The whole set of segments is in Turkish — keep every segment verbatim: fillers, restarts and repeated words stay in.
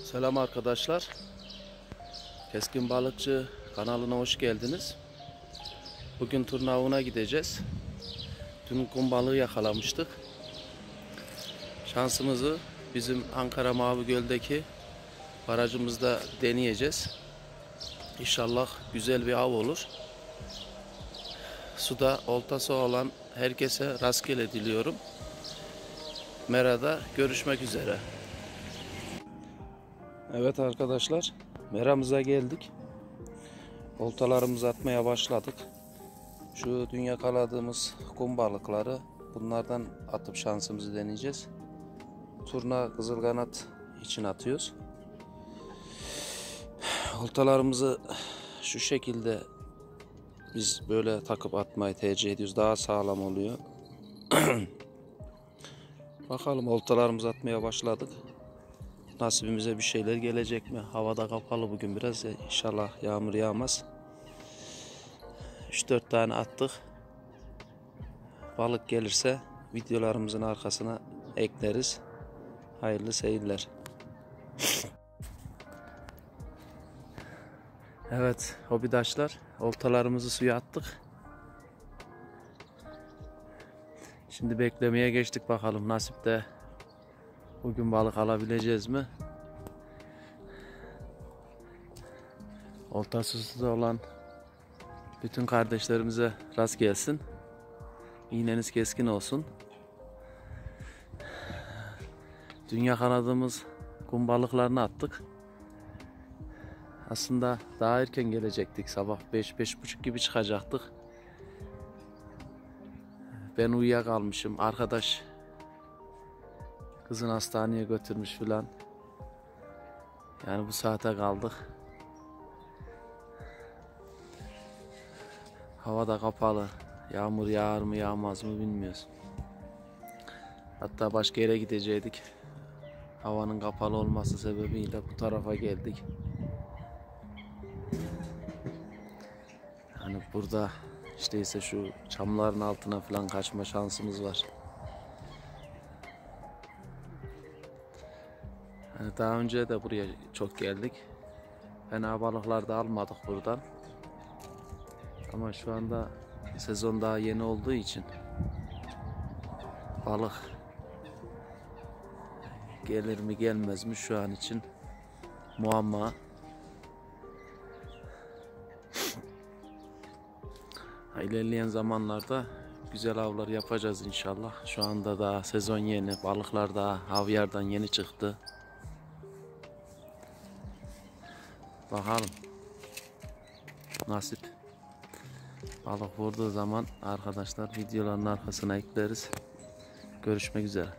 Selam arkadaşlar. Keskin Balıkçı kanalına hoş geldiniz. Bugün turna avına gideceğiz. Dün kum balığı yakalamıştık. Şansımızı bizim Ankara Mavi Göl'deki barajımızda deneyeceğiz. İnşallah güzel bir av olur. Suda oltası olan herkese rastgele diliyorum. Merada görüşmek üzere. Evet arkadaşlar, meramıza geldik. Oltalarımızı atmaya başladık. Şu dün yakaladığımız kum balıkları, bunlardan atıp şansımızı deneyeceğiz. Turna kızılkanat için atıyoruz. Oltalarımızı şu şekilde biz böyle takıp atmayı tercih ediyoruz. Daha sağlam oluyor. Bakalım, oltalarımızı atmaya başladık. Nasibimize bir şeyler gelecek mi? Havada kapalı bugün biraz. İnşallah yağmur yağmaz. üç dört tane attık. Balık gelirse videolarımızın arkasına ekleriz. Hayırlı seyirler. Evet hobidaşlar, oltalarımızı suya attık. Şimdi beklemeye geçtik, bakalım nasipte bugün balık alabileceğiz mi? Oltasız olan bütün kardeşlerimize rast gelsin. İğneniz keskin olsun. Dün yakaladığımız kum balıklarını attık. Aslında daha erken gelecektik. Sabah beş beş buçuk gibi çıkacaktık. Ben uyuyakalmışım. Arkadaş kızın hastaneye götürmüş filan. Yani bu saate kaldık. Hava da kapalı. Yağmur yağar mı yağmaz mı bilmiyoruz. Hatta başka yere gidecektik. Havanın kapalı olması sebebiyle bu tarafa geldik. Yani burada işte ise şu çamların altına falan kaçma şansımız var. Yani daha önce de buraya çok geldik. Fena balıklar da almadık buradan. Ama şu anda sezon daha yeni olduğu için balık gelir mi gelmez mi şu an için muamma. İlerleyen zamanlarda güzel avlar yapacağız inşallah. Şu anda daha sezon yeni, balıklar daha havyardan yeni çıktı. Bakalım nasip. Balık vurduğu zaman arkadaşlar videoların arkasına ekleriz. Görüşmek üzere.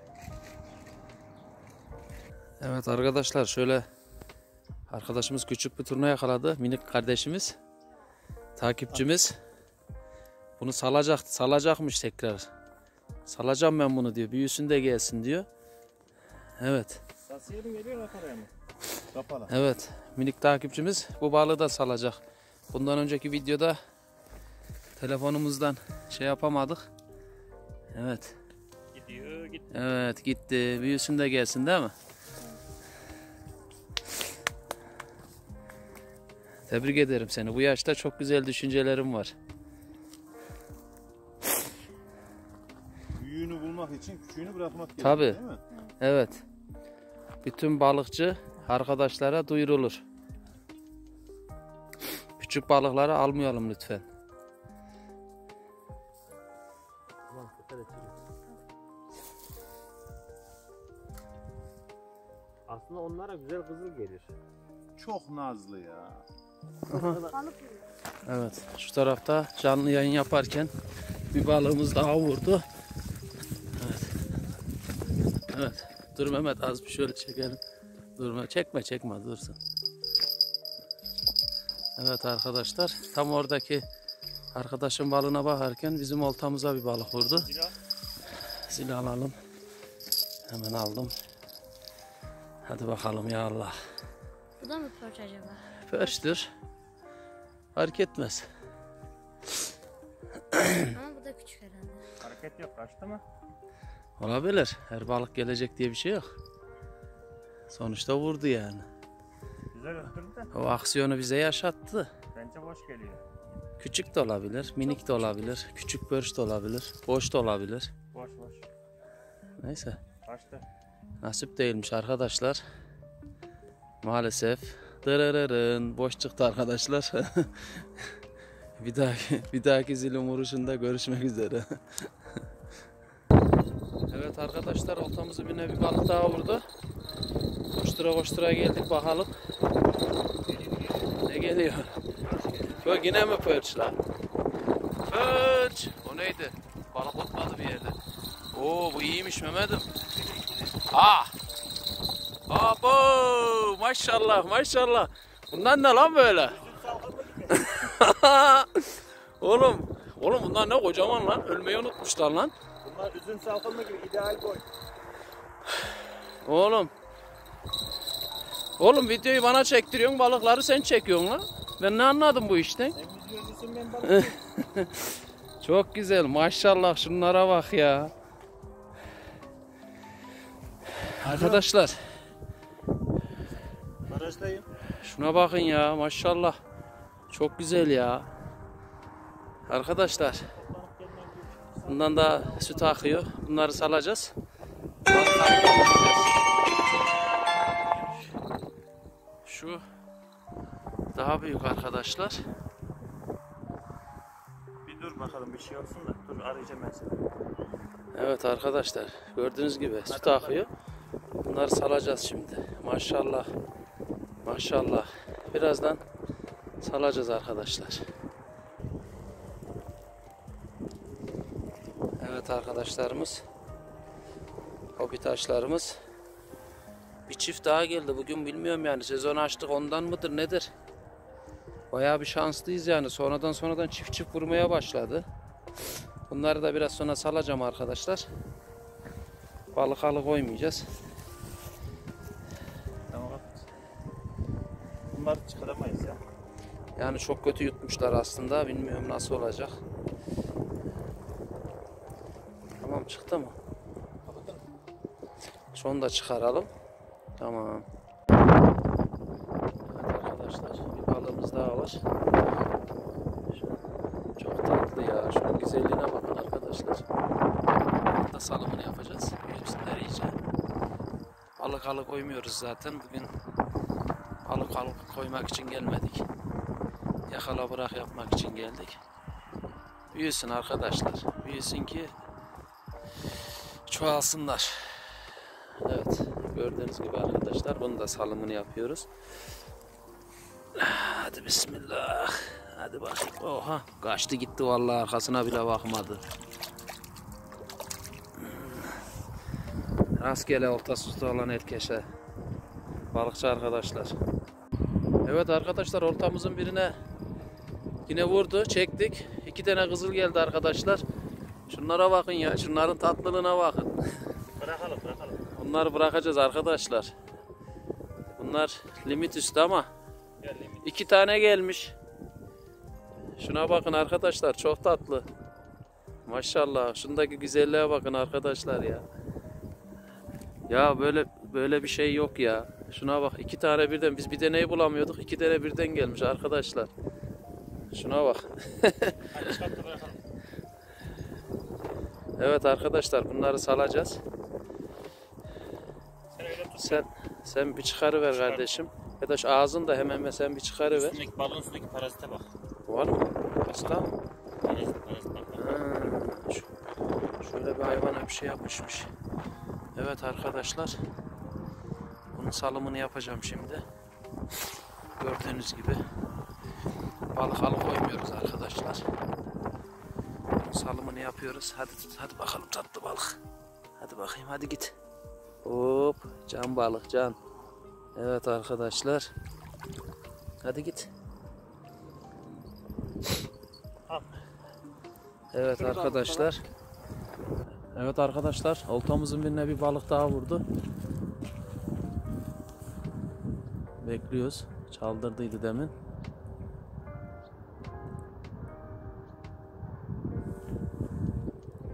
Evet arkadaşlar, şöyle arkadaşımız küçük bir turna yakaladı. Minik kardeşimiz, takipçimiz. Bunu salacak, salacakmış tekrar. Salacağım ben bunu diyor. Büyüsün de gelsin diyor. Evet. Sasiye mi geliyor Ankara'ya mı? Kapalı. Evet. Minik takipçimiz bu balığı da salacak. Bundan önceki videoda telefonumuzdan şey yapamadık. Evet. Gidiyor gitti. Evet gitti. Büyüsün de gelsin değil mi? Tebrik ederim seni. Bu yaşta çok güzel düşüncelerim var. Büyüğünü bulmak için küçüğünü bırakmak gerekiyor, Tabii. değil mi? Evet. Bütün balıkçı arkadaşlara duyurulur. Küçük balıkları almayalım lütfen. Aslında onlara güzel kızıl gelir. Çok nazlı ya. Evet. Şu tarafta canlı yayın yaparken bir balığımız daha vurdu. Evet. Evet. Dur Mehmet, az bir şöyle çekelim. Durma. Çekme çekme dursun. Evet arkadaşlar, tam oradaki arkadaşın balığına bakarken bizim oltamıza bir balık vurdu. Silah. Zili alalım. Hemen aldım. Hadi bakalım ya Allah. Bu da mı pörç acaba? Pörçtür. Fark etmez. Ama bu da küçük herhalde. Hareket yok, kaçtı mı? Olabilir. Her balık gelecek diye bir şey yok. Sonuçta vurdu yani. Güzel öttürdü de O aksiyonu bize yaşattı. bence boş geliyor. Küçük de olabilir, minik de olabilir, küçük börç de olabilir, boş da olabilir. Boş boş. Neyse. Kaçtı. Nasip değilmiş arkadaşlar. Maalesef. Dırırırın. Boş çıktı arkadaşlar. bir dahaki bir dahaki zilim vuruşunda görüşmek üzere. Evet arkadaşlar, oltamızı bir bir balık daha vurdu. Koştura koştura geldik bakalım. Ne geliyor? Yok yine mi perch lan? Perch! O neydi? Balık otladı bir yerde. Oo bu iyiymiş Mehmet'im. Ah! Abo! Maşallah maşallah. Bunlar ne lan böyle? Oğlum, oğlum bunlar ne kocaman lan? Ölmeyi unutmuşlar lan. Bunlar üzüm salkımı gibi ideal boy. Oğlum. Oğlum videoyu bana çektiriyorsun, balıkları sen çekiyorsun lan. Ben ne anladım bu işten? Sen videocusun ben balık. Çok güzel maşallah, şunlara bak ya. Arkadaşlar Barajdayım. şuna bakın ya, maşallah. Çok güzel ya. Arkadaşlar bundan da süt akıyor. Bunları salacağız. Şu daha büyük arkadaşlar. Bir dur bakalım bir şey olsun da. Dur arayacağım ben seni. Evet arkadaşlar, gördüğünüz gibi süt akıyor. Bunları salacağız şimdi. Maşallah. Maşallah. Birazdan salacağız arkadaşlar. Evet arkadaşlarımız. Hobi taşlarımız. Bir çift daha geldi bugün, bilmiyorum yani sezon açtık ondan mıdır nedir? Bayağı bir şanslıyız yani, sonradan sonradan çift çift vurmaya başladı. Bunları da biraz sonra salacağım arkadaşlar. Balık alı koymayacağız. Tamam. Bunları çıkaramayız ya. Yani çok kötü yutmuşlar aslında, bilmiyorum nasıl olacak. Tamam, çıktı mı? Şunu da çıkaralım. Tamam. Evet arkadaşlar, bir balığımız daha var. Şu- Çok tatlı ya. Şunun güzelliğine bakın arkadaşlar. Burada salımını yapacağız. Hepsinden iyice. Balık alı koymuyoruz zaten. Bugün balık alı koymak için gelmedik. Yakala bırak yapmak için geldik. Büyüsün arkadaşlar. Büyüsün ki çoğalsınlar. Evet, gördüğünüz gibi arkadaşlar, bunu da salımını yapıyoruz. Hadi bismillah. Hadi bakayım. Oha, kaçtı gitti vallahi, arkasına bile bakmadı. Rastgele oltası üstü olan herkese. Balıkçı arkadaşlar. Evet arkadaşlar, oltamızın birine yine vurdu, çektik. İki tane kızıl geldi arkadaşlar. Şunlara bakın ya, şunların tatlılığına bakın. Bırakalım bırakalım. Bunları bırakacağız arkadaşlar. Bunlar limit üstü ama Gel limit. iki tane gelmiş. Şuna bakın arkadaşlar, çok tatlı. Maşallah, şundaki güzelliğe bakın arkadaşlar ya. Ya böyle böyle bir şey yok ya. Şuna bak, iki tane birden, biz bir deneyi bulamıyorduk, iki tane birden gelmiş arkadaşlar. Şuna bak. Hadi çıkarttı bırakalım. Evet arkadaşlar, bunları salacağız. Sen öyle tut. Sen sen bir çıkarıver kardeşim. Ya da şu ağzını da hemen sen bir çıkarıver. Üstündeki balığın üstündeki parazite bak. Var mı? Hasta. Parazit parazit bak. Ha, şu- şöyle bir hayvana bir şey yapışmış. Evet arkadaşlar, bunun salımını yapacağım şimdi. Gördüğünüz gibi balık alı koymuyoruz arkadaşlar. Bunun salımını yapıyoruz. Hadi hadi bakalım tatlı balık. Hadi bakayım, hadi git. Hop, can balık can. Evet arkadaşlar. Hadi git. Evet arkadaşlar. Evet arkadaşlar, oltamızın birine bir balık daha vurdu. Bekliyoruz. Çaldırdıydı demin.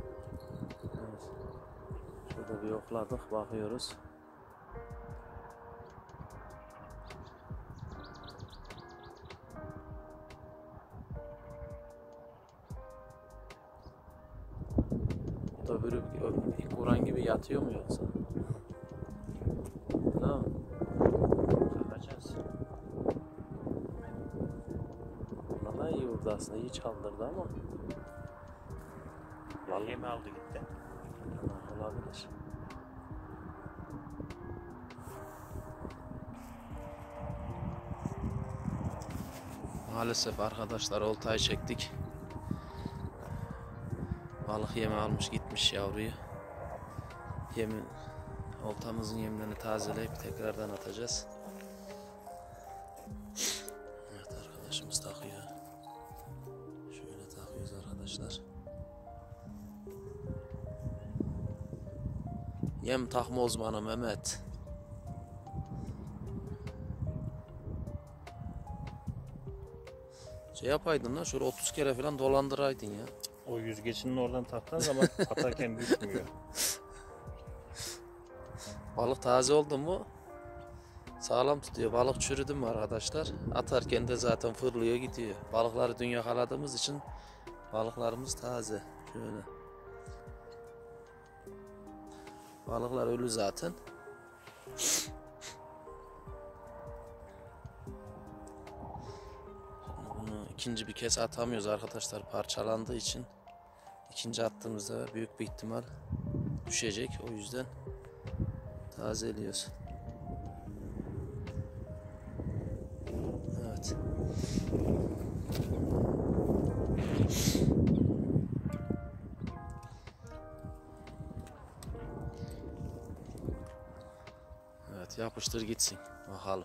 Evet. Şurada bir yokladık, bakıyoruz. Öbürü ilk vuran gibi yatıyor mu yoksa? Tamam. Bakacağız. Buna da iyi vurdu aslında. İyi çaldırdı ama. Ya yemi aldı gitti. Ha, olabilir. Maalesef arkadaşlar oltayı çektik. Balık yemi almış gitmiş yavruyu. Yemi, oltamızın yemlerini tazeleyip tekrardan atacağız. Evet arkadaşımız takıyor. Şöyle takıyoruz arkadaşlar. Yem takma uzmanı Mehmet. Şey yapaydın lan şöyle otuz kere falan dolandıraydın ya. O yüzgeçinin oradan taktığın zaman atarken düşmüyor. Balık taze oldu mu sağlam tutuyor. Balık çürüdü mü arkadaşlar atarken de zaten fırlıyor gidiyor. Balıkları dün yakaladığımız için balıklarımız taze. Şöyle. Balıklar ölü zaten. Bunu ikinci bir kez atamıyoruz arkadaşlar parçalandığı için. İkinci attığımızda büyük bir ihtimal düşecek. O yüzden tazeliyoruz. Evet. Evet yapıştır gitsin. Bakalım.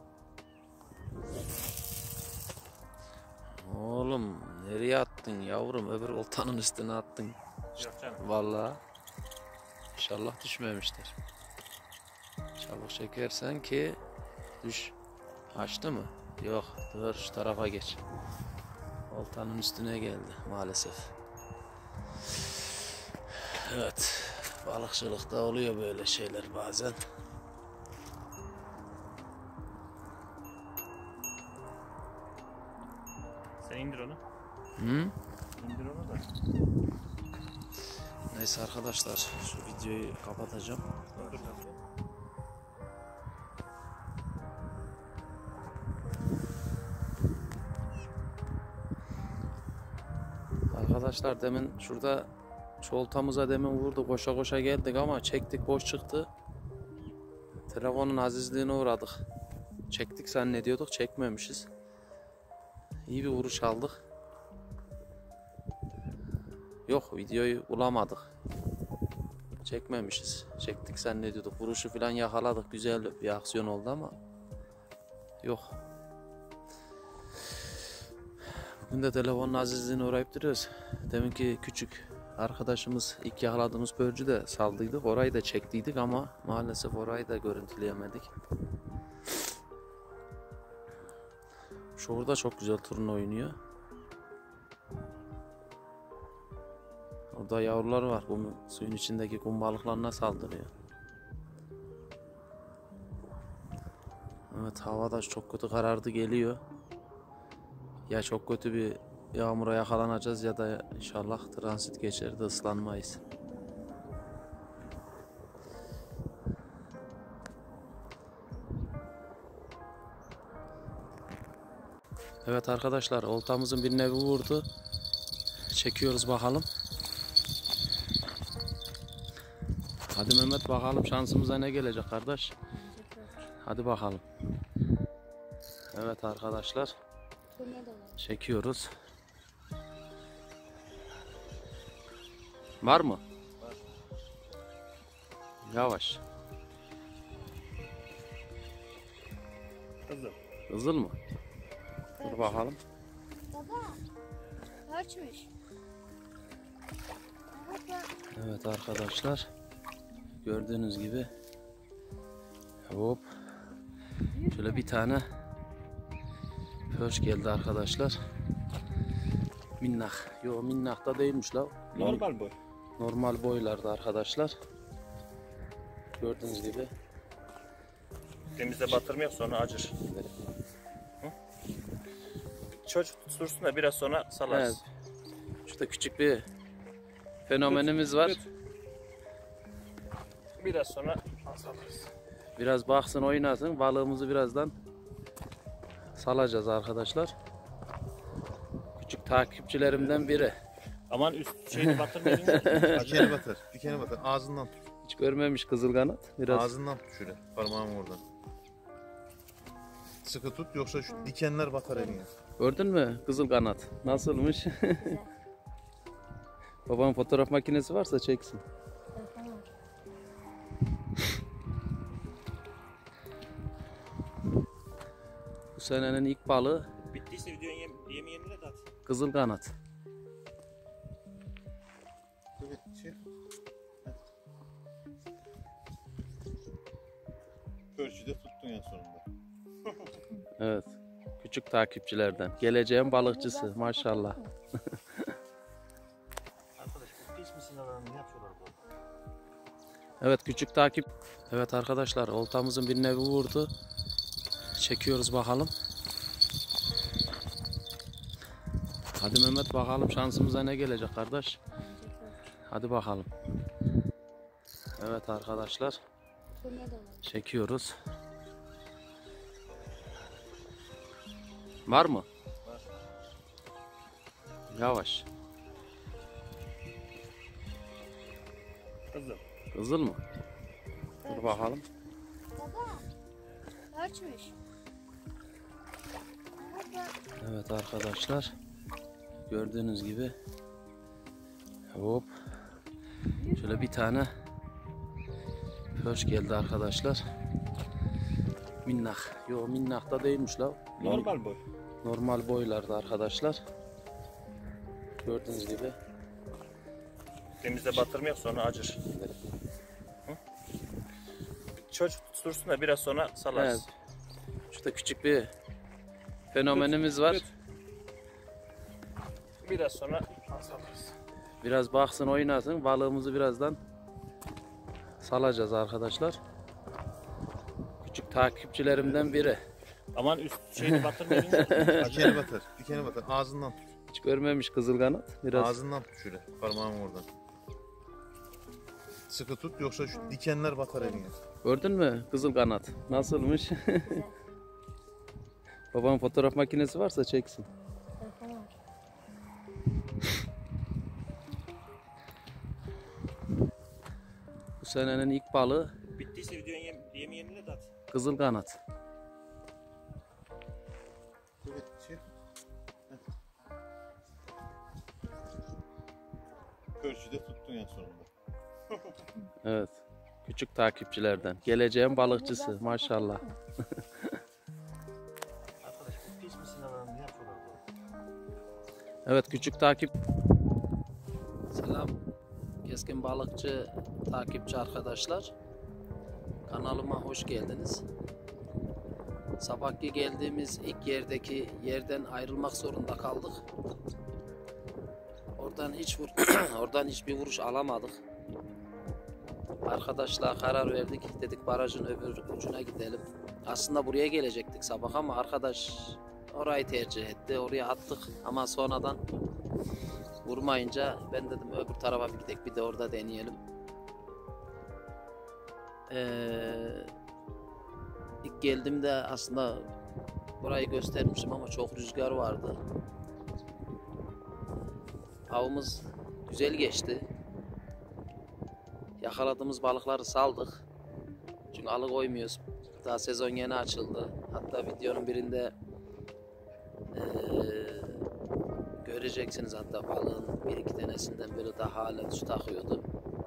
Oğlum nereye attın yavrum? Öbür oltanın üstüne attın. Yok canım. Vallahi. İnşallah düşmemiştir. Çabuk çekersen ki düş. Açtı mı? Yok. Dur şu tarafa geç. Oltanın üstüne geldi maalesef. Evet. Balıkçılıkta oluyor böyle şeyler bazen. Sen indir onu. Hı? İndir onu da. Neyse arkadaşlar şu videoyu kapatacağım. Dur, dur. Arkadaşlar demin şurada şu oltamıza demin vurdu koşa koşa geldik ama çektik boş çıktı. Telefonun azizliğine uğradık. Çektik zannediyorduk çekmemişiz. İyi bir vuruş aldık. Yok videoyu bulamadık. Çekmemişiz. Çektik zannediyorduk. Vuruşu falan yakaladık. Güzel bir aksiyon oldu ama yok. Bugün de telefonun azizliğine uğrayıp duruyoruz. Deminki küçük arkadaşımız ilk yakaladığımız börcü de saldıydık. Orayı da çektiydik ama maalesef orayı da görüntüleyemedik. Şurada çok güzel turna oynuyor. Orada yavrular var. Kum, suyun içindeki kum balıklarına saldırıyor. Evet hava da çok kötü karardı geliyor. Ya çok kötü bir yağmura yakalanacağız ya da inşallah transit geçer de ıslanmayız. Evet arkadaşlar oltamızın bir nevi vurdu. Çekiyoruz bakalım. Hadi Mehmet bakalım şansımıza ne gelecek kardeş. Hadi bakalım. Evet arkadaşlar. Çekiyoruz. Var mı? Var. Yavaş. Kızım. Kızıl mı? Dur bakalım. Baba. Ölçmüş. Evet arkadaşlar. Gördüğünüz gibi. Hop. Şöyle bir tane pörç geldi arkadaşlar. Minnak. Yo minnak da değilmiş la. Normal boy. Normal boylarda arkadaşlar. Gördüğünüz gibi. Denize batırmayak sonra acır. Çocuk tuttursun da biraz sonra salarız. Evet. Şurada küçük bir fenomenimiz var. Tut, Biraz sonra salırız. Biraz baksın, oynasın. Balığımızı birazdan salacağız arkadaşlar. Küçük takipçilerimden biri. Aman üst şeyini batırmayın. Dikeni batır. Dikeni batır. Ağzından tut. Hiç görmemiş kızılkanat. Biraz Ağzından tut şöyle. Parmağım oradan. Sıkı tut yoksa şu dikenler batar eline. gördün mü kızılkanat? Nasılmış? Babam fotoğraf makinesi varsa çeksin. Tamam. Bu senenin ilk balığı Bittiyse videonun yem yemeğini de at. kızılkanat. Şey. Ölçüde tuttun en sonunda. Evet. Küçük takipçilerden. Geleceğin balıkçısı maşallah. Arkadaş bu pis misin adamı ne yapıyorlar bu? Evet, küçük takip. Evet arkadaşlar, oltamızın bir nevi vurdu. Çekiyoruz bakalım. Hadi Mehmet, bakalım şansımıza ne gelecek kardeş. Hadi bakalım. Evet arkadaşlar, çekiyoruz. Var mı? Var. Yavaş. Kızım. Kızıl mı? Dur bakalım. Baba. Ölçmüş. Evet arkadaşlar, gördüğünüz gibi hop şöyle bir tane pörç geldi arkadaşlar. Minnak. Yo, minnak da değilmiş la. Normal boy. Normal boylarda arkadaşlar. Gördüğünüz gibi. Denizde batırmayak sonra acır. Hı? Çocuk tutursun da biraz sonra salarız. Evet. Şurada küçük bir fenomenimiz var. Biraz sonra salırız. Biraz baksın, oynasın. Balığımızı birazdan salacağız arkadaşlar. Küçük takipçilerimden biri. Aman üst şeyini batırmayın. Dikeni batır. Dikeni batır. Ağzından tut. Hiç görmemiş kızılkanat. Biraz Ağzından tut şöyle. Parmağım oradan. Sıkı tut yoksa şu dikenler batar eline. gördün mü kızılkanat? Nasılmış? Babam fotoğraf makinesi varsa çeksin. Tamam. Bu senenin ilk balığı Bittiyse videonun yem yemeğini de at. kızılkanat. Şey. Ölçüde tuttun en sonunda. Evet. Küçük takipçilerden. Geleceğin balıkçısı maşallah. Arkadaş bu pis misin adamı ne yapıyorlar bu? Evet, küçük takip. Selam. Keskin balıkçı takipçi arkadaşlar. Kanalıma hoş geldiniz. Sabahki geldiğimiz ilk yerdeki yerden ayrılmak zorunda kaldık. Oradan hiç vur oradan hiçbir vuruş alamadık. Arkadaşlar karar verdik. Dedik barajın öbür ucuna gidelim. Aslında buraya gelecektik sabah ama arkadaş orayı tercih etti. Oraya attık ama sonradan vurmayınca ben dedim öbür tarafa bir gidelim, bir de orada deneyelim. Ee, ilk geldiğimde aslında burayı göstermiştim ama çok rüzgar vardı. Avımız güzel geçti. Yakaladığımız balıkları saldık. Çünkü alıkoymuyoruz. Daha sezon yeni açıldı. Hatta videonun birinde ee, göreceksiniz, hatta balığın bir iki tanesinden biri de halen su takıyordu.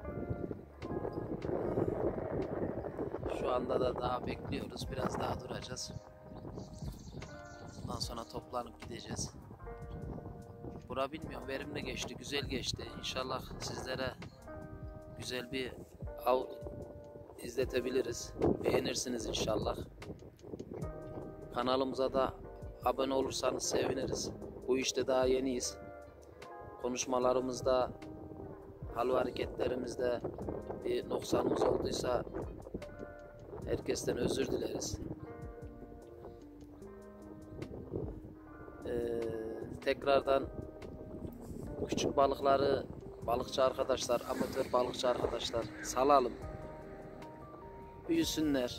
Şu anda da daha bekliyoruz. Biraz daha duracağız. Ondan sonra toplanıp gideceğiz. Bura bilmiyorum, verimli geçti, güzel geçti. İnşallah sizlere güzel bir av izletebiliriz. Beğenirsiniz inşallah. Kanalımıza da abone olursanız seviniriz. Bu işte daha yeniyiz. Konuşmalarımızda, hal ve hareketlerimizde bir noksanımız olduysa herkesten özür dileriz. Ee, tekrardan küçük balıkları balıkçı arkadaşlar, amatör balıkçı arkadaşlar salalım. büyüsünler.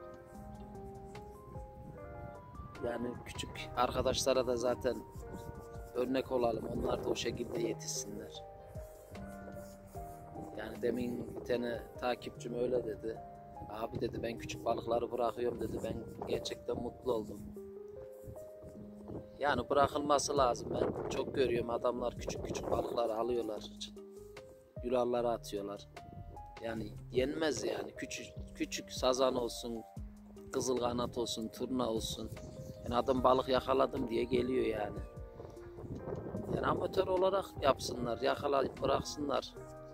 Yani küçük arkadaşlara da zaten örnek olalım. Onlar da o şekilde yetişsinler. Yani demin bir tane takipçim öyle dedi. Abi dedi ben küçük balıkları bırakıyorum dedi. Ben gerçekten mutlu oldum. Yani bırakılması lazım. Ben çok görüyorum adamlar küçük küçük balıkları alıyorlar. Yularlara atıyorlar. Yani yenmez yani. Küçük küçük sazan olsun, kızılkanat olsun, turna olsun. Yani adam balık yakaladım diye geliyor yani. Yani amatör olarak yapsınlar, yakalayıp bıraksınlar.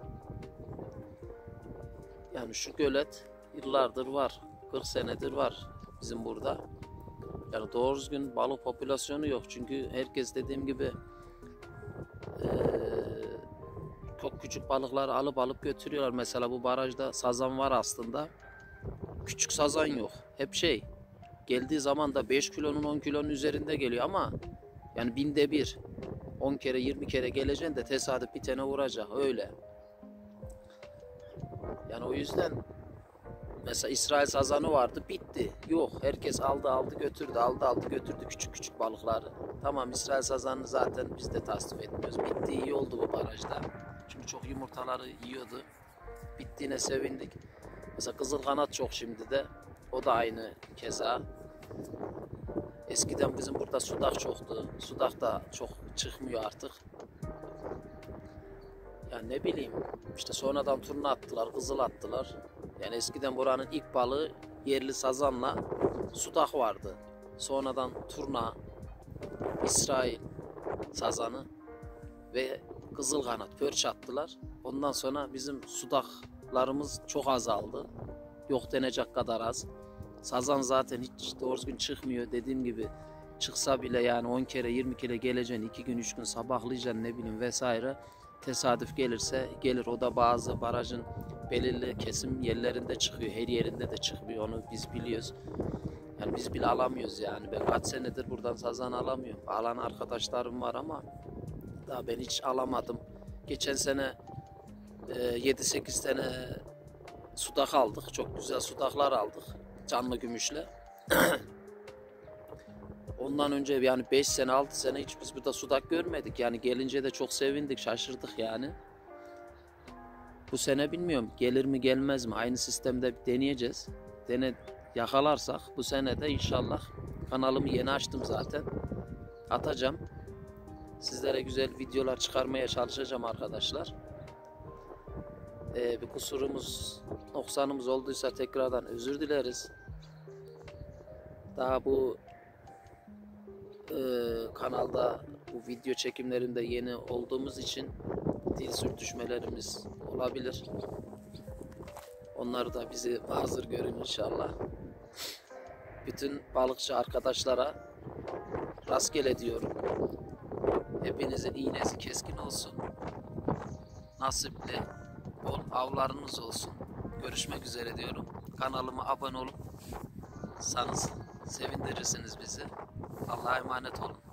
Yani şu gölet yıllardır var, kırk senedir var bizim burada. Yani doğru düzgün balık popülasyonu yok çünkü herkes dediğim gibi ee, çok küçük balıkları alıp alıp götürüyorlar. Mesela bu barajda sazan var aslında. Küçük sazan yok. Hep şey geldiği zaman da beş kilonun on kilonun üzerinde geliyor ama yani binde bir. on kere yirmi kere geleceksin de tesadüf bir tane vuracak öyle. Yani o yüzden mesela İsrail sazanı vardı bitti. Yok herkes aldı aldı götürdü aldı aldı götürdü küçük küçük balıkları. Tamam İsrail sazanını zaten biz de tasvip etmiyoruz. Bitti iyi oldu bu barajda. Çünkü çok yumurtaları yiyordu. Bittiğine sevindik. Mesela kızılkanat çok şimdi de. O da aynı keza. Eskiden bizim burada sudak çoktu. Sudak da çok çıkmıyor artık. Yani ne bileyim işte sonradan turna attılar, kızıl attılar. Yani eskiden buranın ilk balığı yerli sazanla sudak vardı. Sonradan turna, İsrail sazanı ve kızılkanat, pörç attılar. Ondan sonra bizim sudaklarımız çok azaldı. Yok denecek kadar az. Sazan zaten hiç doğru düzgün çıkmıyor. Dediğim gibi çıksa bile yani on kere yirmi kere geleceksin, iki gün üç gün sabahlayacaksın ne bileyim vesaire. Tesadüf gelirse gelir. O da bazı barajın belirli kesim yerlerinde çıkıyor. Her yerinde de çıkmıyor. Onu biz biliyoruz. Yani biz bile alamıyoruz yani. Ben kaç senedir buradan sazan alamıyorum. Alan arkadaşlarım var ama daha ben hiç alamadım. Geçen sene e, yedi sekiz tane sudak aldık. Çok güzel sudaklar aldık. Canlı gümüşle. Ondan önce yani beş sene altı sene hiç biz burada sudak görmedik. Yani gelince de çok sevindik, şaşırdık yani. Bu sene bilmiyorum gelir mi gelmez mi? Aynı sistemde deneyeceğiz. Dene yakalarsak bu sene de inşallah kanalımı yeni açtım zaten. Atacağım. Sizlere güzel videolar çıkarmaya çalışacağım arkadaşlar. Ee, bir kusurumuz, noksanımız olduysa tekrardan özür dileriz. Daha bu e, kanalda bu video çekimlerinde yeni olduğumuz için dil sürtüşmelerimiz olabilir. Onları da bizi mazur görün inşallah. Bütün balıkçı arkadaşlara rastgele diyorum. Hepinizin iğnesi keskin olsun. Nasipli bol avlarınız olsun. Görüşmek üzere diyorum. Kanalıma abone olup sanız sevindirirsiniz bizi. Allah'a emanet olun.